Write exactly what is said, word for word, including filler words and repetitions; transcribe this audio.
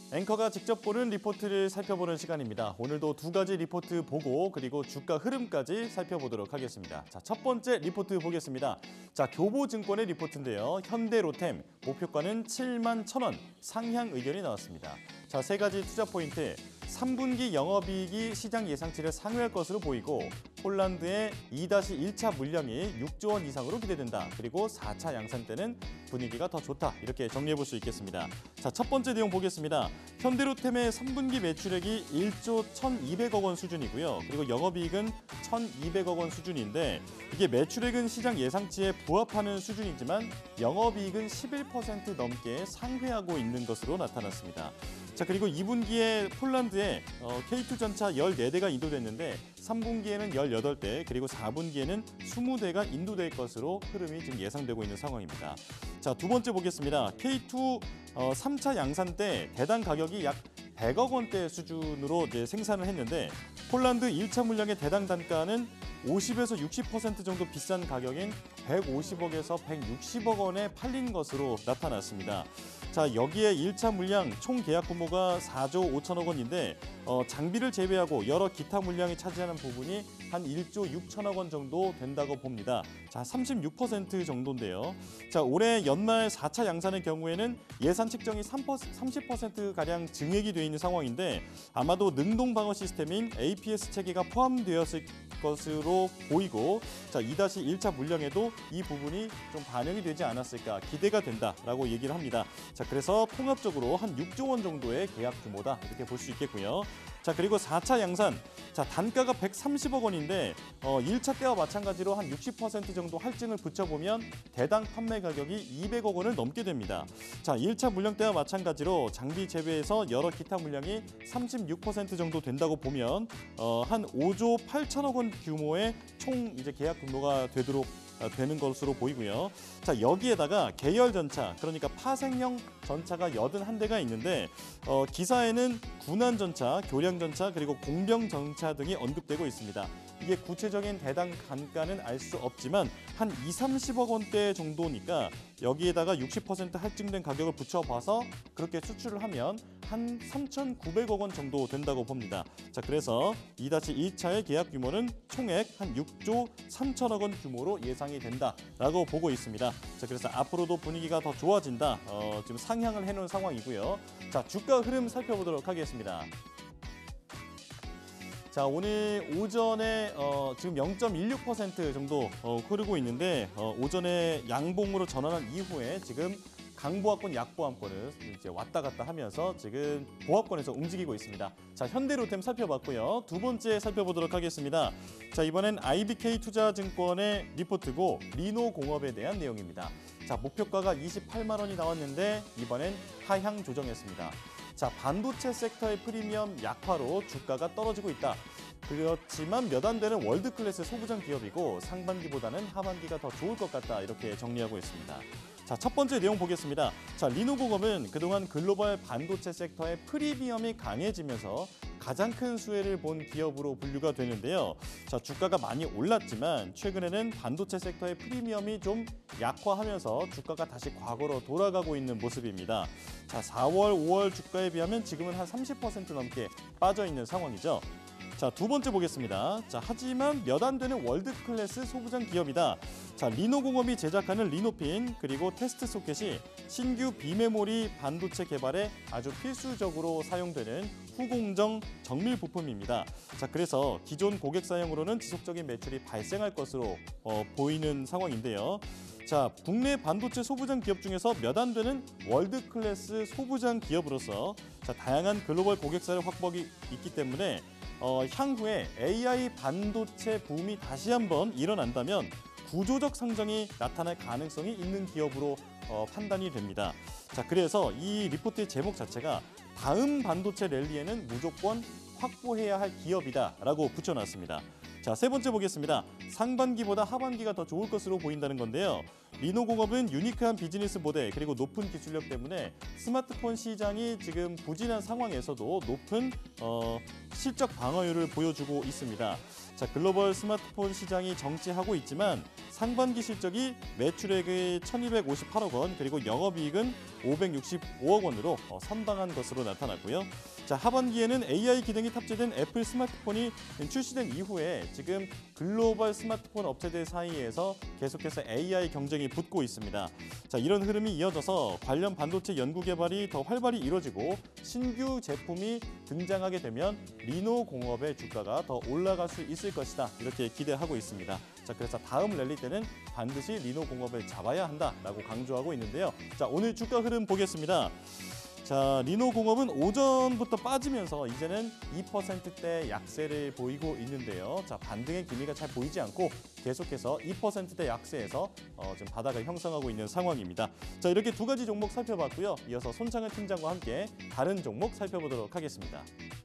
앵커가 직접 보는 리포트를 살펴보는 시간입니다. 오늘도 두 가지 리포트 보고 그리고 주가 흐름까지 살펴보도록 하겠습니다. 자, 첫 번째 리포트 보겠습니다. 자, 교보증권의 리포트인데요. 현대로템 목표가는 칠만 천 원 상향 의견이 나왔습니다. 자, 세 가지 투자 포인트. 삼 분기 영업이익이 시장 예상치를 상회할 것으로 보이고 폴란드의 이 일 차 물량이 육조 원 이상으로 기대된다. 그리고 사 차 양산 때는 분위기가 더 좋다. 이렇게 정리해 볼 수 있겠습니다. 자, 첫 번째 내용 보겠습니다. 현대로템의 삼 분기 매출액이 일조 천이백억 원 수준이고요. 그리고 영업이익은 천이백억 원 수준인데 이게 매출액은 시장 예상치에 부합하는 수준이지만 영업이익은 십일 퍼센트 넘게 상회하고 있는 것으로 나타났습니다. 자, 그리고 이 분기에 폴란드에 어, 케이 투 전차 열네 대가 인도됐는데 삼 분기에는 열여덟 대 그리고 사 분기에는 이십 대가 인도될 것으로 흐름이 지금 예상되고 있는 상황입니다. 자, 두 번째 보겠습니다. 케이 투 어, 삼 차 양산 때 대당 가격이 약 백억 원대 수준으로 이제 생산을 했는데 폴란드 일 차 물량의 대당 단가는 오십에서 육십 퍼센트 정도 비싼 가격인 백오십억에서 백육십억 원에 팔린 것으로 나타났습니다. 자, 여기에 일 차 물량 총 계약 규모가 사조 오천억 원인데 어, 장비를 제외하고 여러 기타 물량이 차지하는 부분이 한 일조 육천억 원 정도 된다고 봅니다. 자, 삼십육 퍼센트 정도인데요. 자, 올해 연말 사 차 양산의 경우에는 예산 책정이 삼십 퍼센트가량 증액이 되어 있는 상황인데 아마도 능동 방어 시스템인 에이 피 에스 체계가 포함되었을 것으로 보이고 자, 이 일 차 물량에도 이 부분이 좀 반영이 되지 않았을까 기대가 된다라고 얘기를 합니다. 자, 그래서 통합적으로 한 육조 원 정도의 계약 규모다 이렇게 볼 수 있겠고요. 자, 그리고 사 차 양산. 자, 단가가 백삼십억 원인데 어, 일 차 때와 마찬가지로 한 육십 퍼센트 정도 할증을 붙여보면 대당 판매 가격이 이백억 원을 넘게 됩니다. 자, 일 차 물량 때와 마찬가지로 장비 제외해서 여러 기타 물량이 삼십육 퍼센트 정도 된다고 보면 어, 한 오조 팔천억 원 규모의 총 이제 계약 규모가 되도록 되는 것으로 보이고요. 자, 여기에다가 계열 전차, 그러니까 파생형 전차가 여든한 대가 있는데 어, 기사에는 군안 전차, 교량 전차, 그리고 공병 전차 등이 언급되고 있습니다. 이게 구체적인 대당 단가는 알 수 없지만 한 이삼십억 원대 정도니까 여기에다가 육십 퍼센트 할증된 가격을 붙여봐서 그렇게 수출을 하면 한 삼천구백억 원 정도 된다고 봅니다. 자, 그래서 이 일 차의 계약 규모는 총액 한 육조 삼천억 원 규모로 예상이 된다라고 보고 있습니다. 자, 그래서 앞으로도 분위기가 더 좋아진다. 어, 지금 상향을 해놓은 상황이고요. 자, 주가 흐름 살펴보도록 하겠습니다. 자, 오늘 오전에 어, 지금 영 점 일육 퍼센트 정도 어, 흐르고 있는데 어, 오전에 양봉으로 전환한 이후에 지금 강보합권, 약보합권을 이제 왔다 갔다 하면서 지금 보합권에서 움직이고 있습니다. 자, 현대로템 살펴봤고요. 두 번째 살펴보도록 하겠습니다. 자, 이번엔 아이 비 케이 투자증권의 리포트고 리노공업에 대한 내용입니다. 자, 목표가가 이십팔만 원이 나왔는데 이번엔 하향 조정했습니다. 자, 반도체 섹터의 프리미엄 약화로 주가가 떨어지고 있다. 그렇지만 몇 안 되는 월드클래스 소부장 기업이고 상반기보다는 하반기가 더 좋을 것 같다. 이렇게 정리하고 있습니다. 자, 첫 번째 내용 보겠습니다. 자, 리노공업은 그동안 글로벌 반도체 섹터의 프리미엄이 강해지면서 가장 큰 수혜를 본 기업으로 분류가 되는데요. 자, 주가가 많이 올랐지만 최근에는 반도체 섹터의 프리미엄이 좀 약화하면서 주가가 다시 과거로 돌아가고 있는 모습입니다. 자, 사월, 오월 주가에 비하면 지금은 한 삼십 퍼센트 넘게 빠져 있는 상황이죠. 자, 두 번째 보겠습니다. 자, 하지만 몇 안 되는 월드클래스 소부장 기업이다. 자, 리노공업이 제작하는 리노핀 그리고 테스트 소켓이 신규 비메모리 반도체 개발에 아주 필수적으로 사용되는 후공정 정밀 부품입니다. 자, 그래서 기존 고객 사용으로는 지속적인 매출이 발생할 것으로 어, 보이는 상황인데요. 자, 국내 반도체 소부장 기업 중에서 몇 안 되는 월드클래스 소부장 기업으로서 자, 다양한 글로벌 고객사를 확보하기 있기 때문에 어, 향후에 에이 아이 반도체 붐이 다시 한번 일어난다면 구조적 상승이 나타날 가능성이 있는 기업으로 어, 판단이 됩니다. 자, 그래서 이 리포트의 제목 자체가 다음 반도체 랠리에는 무조건 확보해야 할 기업이다라고 붙여놨습니다. 자, 세 번째 보겠습니다. 상반기보다 하반기가 더 좋을 것으로 보인다는 건데요. 리노공업은 유니크한 비즈니스 모델 그리고 높은 기술력 때문에 스마트폰 시장이 지금 부진한 상황에서도 높은 어, 실적 방어율을 보여주고 있습니다. 자, 글로벌 스마트폰 시장이 정체하고 있지만 상반기 실적이 매출액이 천이백오십팔억 원 그리고 영업이익은 오백육십오억 원으로 어, 선방한 것으로 나타났고요. 자, 하반기에는 에이아이 기능이 탑재된 애플 스마트폰이 출시된 이후에 지금 글로벌 스마트폰 업체들 사이에서 계속해서 에이아이 경쟁이 붙고 있습니다. 자, 이런 흐름이 이어져서 관련 반도체 연구 개발이 더 활발히 이루어지고 신규 제품이 등장하게 되면 리노공업의 주가가 더 올라갈 수 있을 것이다. 이렇게 기대하고 있습니다. 자, 그래서 다음 랠리 때는 반드시 리노공업을 잡아야 한다라고 강조하고 있는데요. 자, 오늘 주가 흐름 보겠습니다. 자, 리노공업은 오전부터 빠지면서 이제는 이 퍼센트대 약세를 보이고 있는데요. 자, 반등의 기미가 잘 보이지 않고 계속해서 이 퍼센트대 약세에서 어, 지금 바닥을 형성하고 있는 상황입니다. 자, 이렇게 두 가지 종목 살펴봤고요. 이어서 손창현 팀장과 함께 다른 종목 살펴보도록 하겠습니다.